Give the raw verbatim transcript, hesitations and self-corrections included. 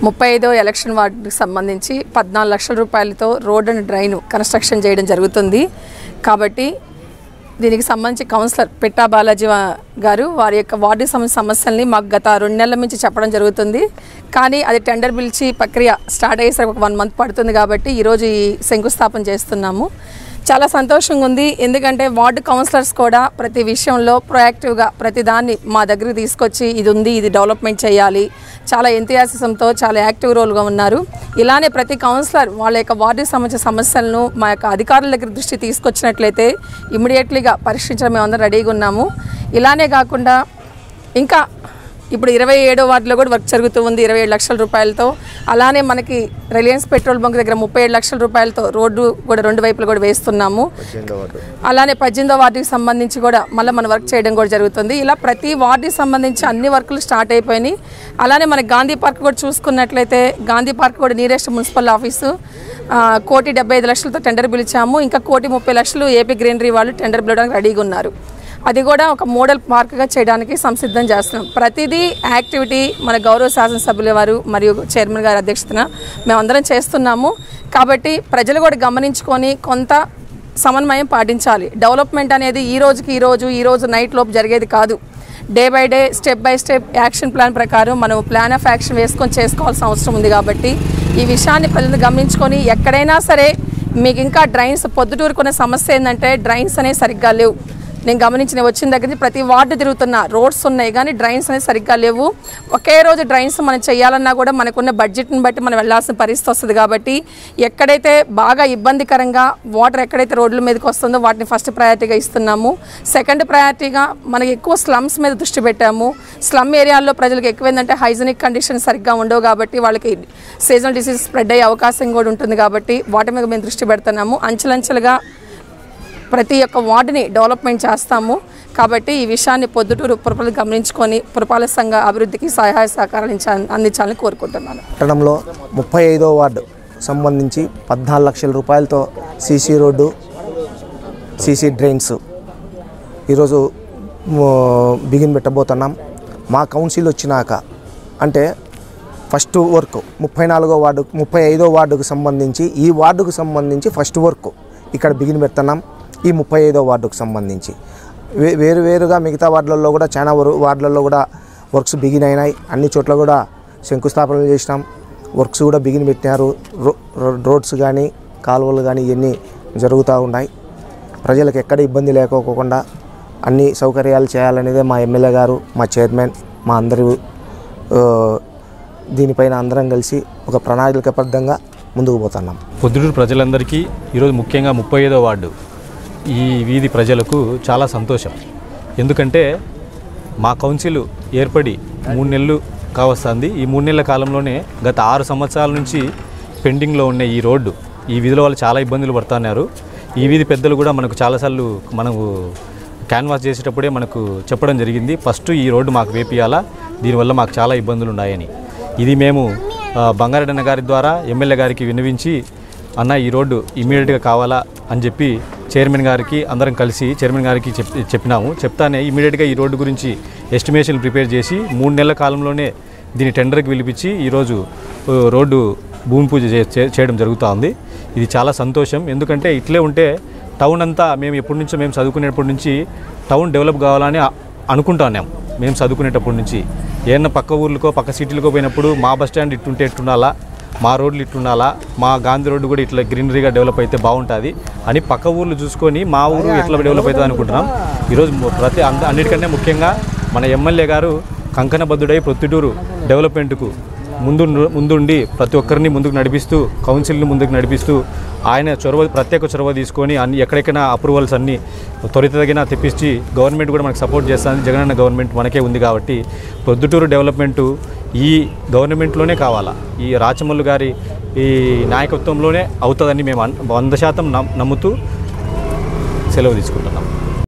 ముప్పై ఐదో ఎలక్షన్ వార్డుకి సంబంధించి పద్నాలుగు లక్షల రూపాయలతో రోడ్ అండ్ డ్రైన్ కన్స్ట్రక్షన్ చేయడం జరుగుతుంది. కాబట్టి దీనికి సంబంధించి కౌన్సిలర్ పిట్టా బాలాజీ గారు వారి యొక్క వార్డు సమస్యల్ని మాకు గత రెండు నెలల నుంచి చెప్పడం జరుగుతుంది. కానీ అది టెండర్ పిలిచి ప్రక్రియ స్టార్ట్ అయ్యేసరికి ఒక వన్ మంత్ పడుతుంది. కాబట్టి ఈరోజు ఈ శంకుస్థాపన చేస్తున్నాము. చాలా సంతోషంగా ఉంది. ఎందుకంటే వార్డు కౌన్సిలర్స్ కూడా ప్రతి విషయంలో ప్రొయాక్టివ్గా ప్రతి దాన్ని మా దగ్గరికి తీసుకొచ్చి ఇది ఉంది, ఇది డెవలప్మెంట్ చేయాలి, చాలా ఎంతయాసిజంతో చాలా యాక్టివ్ రోల్గా ఉన్నారు. ఇలానే ప్రతి కౌన్సిలర్ వాళ్ళ యొక్క వార్డుకి సంబంధించిన సమస్యలను మా యొక్క అధికారుల దగ్గర దృష్టి తీసుకొచ్చినట్లయితే ఇమ్మీడియట్లీగా పరీక్షించడం మేమందరం రెడీగా ఉన్నాము. ఇలానే కాకుండా ఇంకా ఇప్పుడు ఇరవై ఏడో వార్డులో కూడా వర్క్ జరుగుతూ ఉంది ఇరవై ఏడు లక్షల రూపాయలతో. అలానే మనకి రిలయన్స్ పెట్రోల్ బంక్ దగ్గర ముప్పై ఏడు లక్షల రూపాయలతో రోడ్డు కూడా రెండు వైపులు కూడా వేస్తున్నాము. అలానే పద్దెనిమిదో వార్డుకి సంబంధించి కూడా మళ్ళీ మన వర్క్ చేయడం కూడా జరుగుతుంది. ఇలా ప్రతి వార్డుకి సంబంధించి అన్ని వర్కులు స్టార్ట్ అయిపోయినాయి. అలానే మన గాంధీ పార్క్ కూడా చూసుకున్నట్లయితే గాంధీ పార్క్ కూడా నియరెస్ట్ మున్సిపల్ ఆఫీసు కోటి డెబ్బై ఐదు లక్షలతో టెండర్ పిలిచాము. ఇంకా కోటి ముప్పై లక్షలు ఏపీ గ్రీనరీ వాళ్ళు టెండర్ పిలవడానికి రెడీగా ఉన్నారు. అది కూడా ఒక మోడల్ పార్క్గా చేయడానికి సంసిద్ధం చేస్తున్నాం. ప్రతిదీ యాక్టివిటీ మన గౌరవ శాసనసభ్యుల వారు మరియు చైర్మన్ గారి అధ్యక్షతన మేమందరం చేస్తున్నాము. కాబట్టి ప్రజలు కూడా గమనించుకొని కొంత సమన్వయం పాటించాలి. డెవలప్మెంట్ అనేది ఈ రోజుకి ఈరోజు ఈరోజు నైట్ లోపు జరిగేది కాదు. Day by day step by step action plan ప్రకారం మనం ప్లాన్ ఆఫ్ యాక్షన్ వేసుకొని చేసుకోవాల్సిన అవసరం ఉంది. కాబట్టి ఈ విషయాన్ని ప్రజలు గమనించుకొని ఎక్కడైనా సరే మీకు ఇంకా డ్రైన్స్ పొద్దుటూరుకునే సమస్య ఏంటంటే డ్రైన్స్ అనేవి సరిగ్గా లేవు. నేను గమనించిన వచ్చిన దగ్గర నుంచి ప్రతి వార్డు తిరుగుతున్న రోడ్స్ ఉన్నాయి కానీ డ్రైన్స్ అనేది సరిగ్గా లేవు. ఒకే రోజు డ్రైన్స్ మనం చేయాలన్నా కూడా మనకున్న బడ్జెట్ని బట్టి మనం వెళ్లాల్సిన పరిస్థితి వస్తుంది. కాబట్టి ఎక్కడైతే బాగా ఇబ్బందికరంగా వాటర్ ఎక్కడైతే రోడ్ల మీదకి వస్తుందో వాటిని ఫస్ట్ ప్రయారిటీగా ఇస్తున్నాము. సెకండ్ ప్రయారిటీగా మనకి ఎక్కువ స్లమ్స్ మీద దృష్టి పెట్టాము. స్లమ్ ఏరియాల్లో ప్రజలకు ఎక్కువైందంటే హైజీనిక్ కండిషన్ సరిగ్గా ఉండవు. కాబట్టి వాళ్ళకి సీజనల్ డిసీజ్ స్ప్రెడ్ అయ్యే అవకాశం కూడా ఉంటుంది. కాబట్టి వాటి మీద మేము దృష్టి పెడుతున్నాము. అంచెలంచెలుగా ప్రతి ఒక్క వార్డుని డెవలప్మెంట్ చేస్తాము. కాబట్టి ఈ విషయాన్ని పొద్దుటూరు పురపాలక గమనించుకొని పురపాలక సంఘ అభివృద్ధికి సహాయ సహకారాలు అందించాలని కోరుకుంటున్నాను. పట్టణంలో ముప్పై ఐదో వార్డు సంబంధించి పద్నాలుగు లక్షల రూపాయలతో సీసీ రోడ్డు, సీసీ డ్రైన్స్ ఈరోజు బిగిన్ పెట్టబోతున్నాం. మా కౌన్సిల్ వచ్చినాక అంటే ఫస్ట్ వర్క్ ముప్పై నాలుగో వార్డు ముప్పై ఐదో వార్డుకు సంబంధించి ఈ వార్డుకు సంబంధించి ఫస్ట్ వర్క్ ఇక్కడ బిగిన్ పెడుతున్నాం. ఈ ముప్పై ఐదో వార్డుకు సంబంధించి వే వేరు వేరుగా మిగతా వార్డులలో కూడా చాలా వార్డులలో కూడా వర్క్స్ బిగిన్ అయినాయి. అన్ని చోట్ల కూడా శంకుస్థాపనలు చేసినాం. వర్క్స్ కూడా బిగిన్ పెట్టినారు. రోడ్స్ కానీ కాలువలు కానీ ఇవన్నీ జరుగుతూ ఉన్నాయి. ప్రజలకు ఎక్కడ ఇబ్బంది లేకోకుండా అన్ని సౌకర్యాలు చేయాలనేదే మా ఎమ్మెల్యే గారు, మా చైర్మన్, మా అందరూ దీనిపైన అందరం కలిసి ఒక ప్రణాళికబద్ధంగా ముందుకు పోతున్నాం. పొద్దుటూరు ప్రజలందరికీ ఈరోజు ముఖ్యంగా ముప్పై ఐదో వార్డు ఈ వీధి ప్రజలకు చాలా సంతోషం. ఎందుకంటే మా కౌన్సిల్ ఏర్పడి మూడు నెలలు కావస్తుంది. ఈ మూడు నెలల కాలంలోనే గత ఆరు సంవత్సరాల నుంచి పెండింగ్లో ఉన్న ఈ రోడ్డు ఈ వీధిలో వాళ్ళు చాలా ఇబ్బందులు పడుతున్నారు. ఈ వీధి పెద్దలు కూడా మనకు చాలాసార్లు మనకు క్యాన్వాస్ చేసేటప్పుడే మనకు చెప్పడం జరిగింది, ఫస్ట్ ఈ రోడ్డు మాకు వేపియాలా, దీనివల్ల మాకు చాలా ఇబ్బందులు ఉన్నాయని. ఇది మేము బంగారెడ్డి గారి ద్వారా ఎమ్మెల్యే గారికి విన్నవించి అన్న ఈ రోడ్డు ఇమీడియట్గా కావాలా అని చెప్పి చైర్మన్ గారికి అందరం కలిసి చైర్మన్ గారికి చెప్ చెప్పినాము. చెప్తానే ఇమీడియట్గా ఈ రోడ్డు గురించి ఎస్టిమేషన్ ప్రిపేర్ చేసి మూడు నెలల కాలంలోనే దీన్ని టెండర్కి పిలిపించి ఈరోజు రోడ్డు భూమి పూజ చేయడం జరుగుతూ ఉంది. ఇది చాలా సంతోషం. ఎందుకంటే ఇట్లే ఉంటే టౌన్ అంతా మేము ఎప్పటి నుంచో మేము చదువుకునేటప్పటి నుంచి టౌన్ డెవలప్ కావాలని అనుకుంటున్నాం. మేము చదువుకునేటప్పటి నుంచి ఏమన్నా పక్క ఊర్లకో పక్క సిటీలకో పోయినప్పుడు మా బస్ స్టాండ్ ఇట్టుంటే ఎట్టుండాలా, మా రోడ్లు ఇట్లుండాలా, మా గాంధీ రోడ్డు కూడా ఇట్లా గ్రీనరీగా డెవలప్ అయితే బాగుంటుంది అని పక్క ఊర్లు చూసుకొని మా ఊరు ఎట్లా డెవలప్ అవుతుంది అనుకుంటున్నాం. ఈరోజు ప్రతి అన్నిటికంటే ముఖ్యంగా మన ఎమ్మెల్యే గారు కంకణబద్ధుడై ప్రొద్దుటూరు డెవలప్మెంట్కు ముందు ముందుండి ప్రతి ఒక్కరిని ముందుకు నడిపిస్తూ కౌన్సిల్ని ముందుకు నడిపిస్తూ ఆయన చొరవ ప్రత్యేక చొరవ తీసుకొని అన్ని ఎక్కడెక్కడైనా అప్రూవల్స్ అన్నీ త్వరితగిన తెప్పించి గవర్నమెంట్ కూడా మనకు సపోర్ట్ చేస్తుంది. జగనన్న గవర్నమెంట్ మనకే ఉంది కాబట్టి ప్రొద్దుటూరు డెవలప్మెంటు ఈ గవర్నమెంట్లోనే కావాలా, ఈ రాచమల్లు గారి ఈ నాయకత్వంలోనే అవుతుందని మేము వంద శాతం నమ్ముతూ సెలవు తీసుకుంటున్నాం.